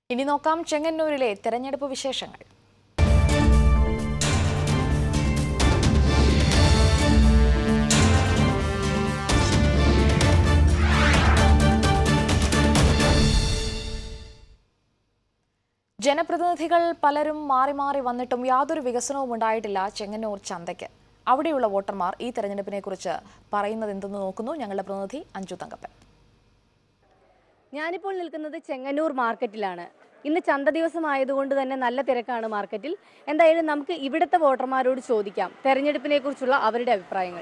ഇനി നോക്കാം ചെങ്ങന്നൂരിലെ തെരഞ്ഞെടുപ്പ് വിശേഷങ്ങൾ. ജനപ്രതിനിധികൾ പലരും മാറി മാറി വന്നിട്ടും യാതൊരു വികസനവും ഉണ്ടായിട്ടില്ല ചെങ്ങന്നൂർ ചന്തയ്ക്ക്. അവിടെയുള്ള വോട്ടർമാർ ഈ തെരഞ്ഞെടുപ്പിനെക്കുറിച്ച് പറയുന്നത് എന്തെന്ന് നോക്കുന്നു ഞങ്ങളുടെ പ്രതിനിധി അഞ്ജു തങ്കപ്പൻ. ഞാനിപ്പോൾ നിൽക്കുന്നത് ചെങ്ങന്നൂർ മാർക്കറ്റിലാണ്. ഇന്ന് ചന്ത ദിവസമായതുകൊണ്ട് തന്നെ നല്ല തിരക്കാണ് മാർക്കറ്റിൽ. എന്തായാലും നമുക്ക് ഇവിടുത്തെ വോട്ടർമാരോട് ചോദിക്കാം തെരഞ്ഞെടുപ്പിനെ കുറിച്ചുള്ള അവരുടെ അഭിപ്രായങ്ങൾ.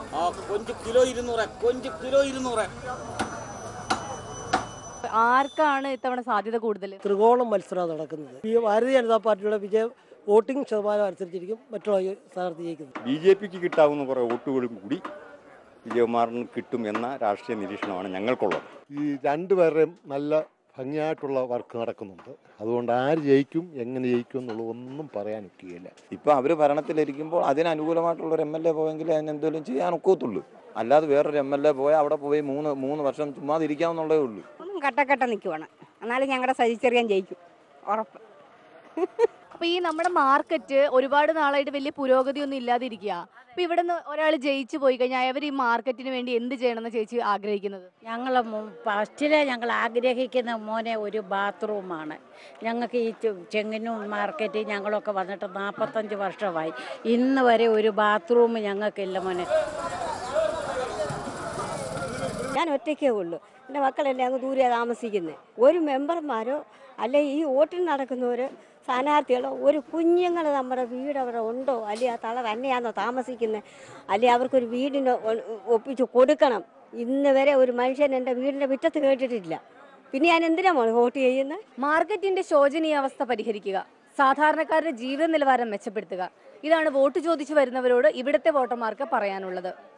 ആർക്കാണ് ഇത്തവണ സാധ്യത കൂടുതൽ? ത്രികോണം മത്സരമാണ് നടക്കുന്നത്. ഈ ഭാരതീയ ജനതാ പാർട്ടിയുടെ വിജയം വോട്ടിംഗ് ശതമാനം അനുസരിച്ചിരിക്കും മറ്റുള്ള സ്ഥാനാർത്ഥി ജയിക്കുന്നത്. BJPക്ക് കിട്ടാവുന്ന കുറേ വോട്ടുകളും കൂടി വിജയകുമാറിന് കിട്ടും എന്ന രാഷ്ട്രീയ നിരീക്ഷണമാണ് ഞങ്ങൾക്കുള്ളത്. ഈ രണ്ടുപേരുടെയും നല്ല ഭംഗിയായിട്ടുള്ള വർക്ക് നടക്കുന്നുണ്ട്. അതുകൊണ്ട് ആര് ജയിക്കും എങ്ങനെ ജയിക്കും എന്നുള്ളതൊന്നും പറയാൻ ഒക്കുകയില്ല. ഇപ്പോൾ അവർ ഭരണത്തിലിരിക്കുമ്പോൾ അതിനനുകൂലമായിട്ടുള്ളൊരു MLA പോയെങ്കിൽ അതിനെന്തെങ്കിലും ചെയ്യാൻ ഒക്കത്തുള്ളൂ. അല്ലാതെ വേറൊരു MLA പോയാൽ അവിടെ പോയി മൂന്ന് വർഷം ചുമ്മാതിരിക്കാമെന്നുള്ളതേ ഉള്ളൂ. കട്ടക്കട്ട നിൽക്കുവാണ്. എന്നാലും ഞങ്ങളുടെ സജിച്ചെറിയാൻ ജയിക്കും, ഉറപ്പ്. അപ്പൊ ഈ നമ്മുടെ മാർക്കറ്റ് ഒരുപാട് നാളായിട്ട് വലിയ പുരോഗതി ഒന്നും ഇല്ലാതിരിക്കുക. അപ്പൊ ഇവിടെ നിന്ന് ഒരാൾ ജയിച്ചു പോയി കഴിഞ്ഞാൽ അവർ ഈ മാർക്കറ്റിന് വേണ്ടി എന്ത് ചെയ്യണമെന്ന് ചേച്ചി ആഗ്രഹിക്കുന്നത്? ഞങ്ങൾ ഫസ്റ്റിലെ ഞങ്ങൾ ആഗ്രഹിക്കുന്ന മോനെ ഒരു ബാത്റൂമാണ്. ഞങ്ങൾക്ക് ഈ ചെങ്ങന്നൂർ മാർക്കറ്റിൽ ഞങ്ങളൊക്കെ വന്നിട്ട് 45 വർഷമായി. ഇന്ന് വരെ ഒരു ബാത്റൂം ഞങ്ങൾക്കില്ല മോനെ. ഞാൻ ഒറ്റയ്ക്കേ ഉള്ളൂ. എൻ്റെ മക്കളെല്ലാം അങ്ങ് ദൂരെ താമസിക്കുന്നത്. ഒരു മെമ്പർമാരോ അല്ലെ ഈ വോട്ടിൽ നടക്കുന്നവർ സ്ഥാനാർത്ഥികളോ ഒരു കുഞ്ഞുങ്ങൾ നമ്മുടെ വീട് അവിടെ ഉണ്ടോ, അല്ലെങ്കിൽ ആ തള തന്നെയാണോ താമസിക്കുന്നത്, അല്ലെങ്കിൽ അവർക്കൊരു വീടിന് ഒപ്പിച്ച് കൊടുക്കണം. ഇന്ന് വരെ ഒരു മനുഷ്യൻ എൻ്റെ വീടിൻ്റെ മുറ്റത്ത് കേട്ടിട്ടില്ല. പിന്നെ ഞാൻ എന്തിനാണ് വോട്ട് ചെയ്യുന്നത്? മാർക്കറ്റിന്റെ ശോചനീയാവസ്ഥ പരിഹരിക്കുക, സാധാരണക്കാരുടെ ജീവിത നിലവാരം മെച്ചപ്പെടുത്തുക, ഇതാണ് വോട്ട് ചോദിച്ചു വരുന്നവരോട് ഇവിടുത്തെ വോട്ടർമാർക്ക് പറയാനുള്ളത്.